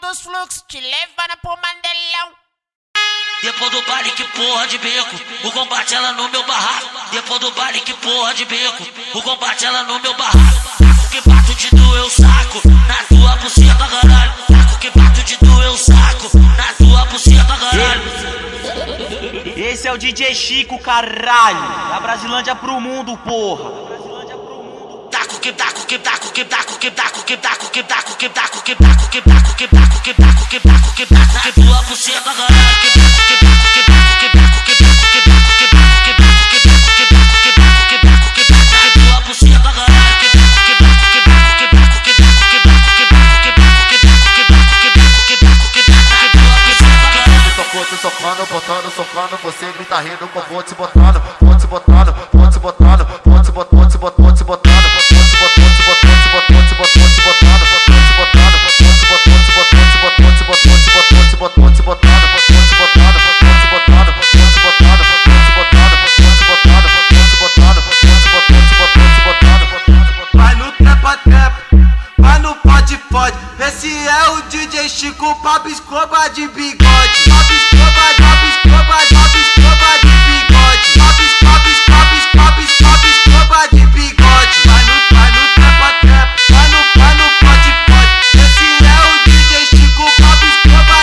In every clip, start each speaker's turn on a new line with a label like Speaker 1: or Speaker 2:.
Speaker 1: dos fluxos, te levando pro Mandelão.
Speaker 2: Depois do baile que porra de beco, o combate ela no meu barraco. Depois do baile que porra de beco, o combate ela no meu barraco. Taco que bato de doer o saco, na tua buceta caralho. Taco que bato de doer o saco, na tua buceta caralho.
Speaker 3: Esse é o DJ Chico, caralho, da Brasilândia pro mundo, porra.
Speaker 2: Taco que taco que taco que taco que taco que taco que taco que taco que taco que taco que taco que taco que taco que taco na tua buceta caralho. Que taco que taco que taco que taco que taco que taco que taco que taco que taco que taco que taco que taco que taco na tua buceta caralho. Que taco que taco que taco que taco que taco que taco que taco que taco que taco que taco que taco que taco que taco na tua buceta caralho.
Speaker 4: Te socando, botando, socando, você grita rindo, que eu vou te botando, vou te botando, vou te botando, vou te botando, vou te botando, vou te botando, vou te botando, vou te botando, vou te botando, vou te botando, vou te botando, vou te botando, vou te botando, vou te botando,
Speaker 5: vai no trepa-trepa, vai no pode-pode. Esse é o DJ Chico, Pablo Escobar de bigode. Pablo Escobar de bigode. Pablo Escobar de bigode. Vai no trepa-trepa, vai no pode-pode. Esse é o DJ Chico, Pablo Escobar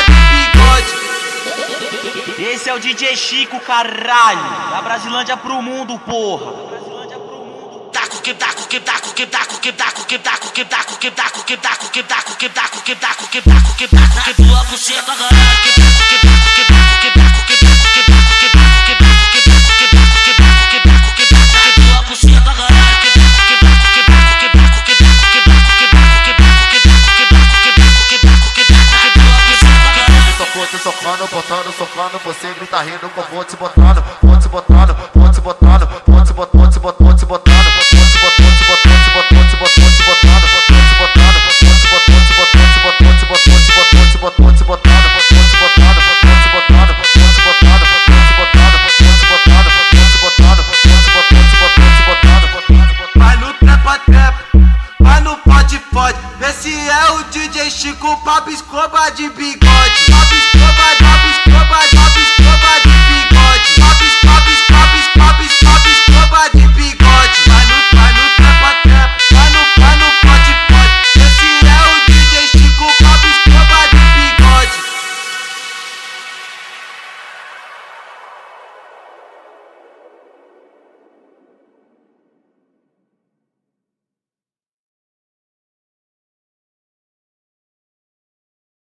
Speaker 5: de bigode.
Speaker 3: Esse é o DJ Chico, caralho, da Brasilândia pro mundo, porra.
Speaker 2: Taco que taco que taco que taco que taco que taco que taco que taco que taco que taco que taco que taco que taco que taco na tua buceta caralho. Que taco que taco que taco que taco que taco que taco que taco que taco que taco que taco que taco que taco que taco na tua buceta caralho. Que taco que taco que taco que taco que taco que taco que taco que taco que taco que taco que taco que taco que taco na tua buceta caralho.
Speaker 4: te socando, botando, socando, você grita rindo, que eu vou te botando, vou te botando, vou te botando, vou te botando, vou te botando, vou te botando, vou te botando, vou te botando, vou te botando, vou te botando, vou te botando, vou te botando, vou te botando, vou te botando,
Speaker 5: esse é o DJ Chico, Pablo Escobar de bigode. Pablo Escobar de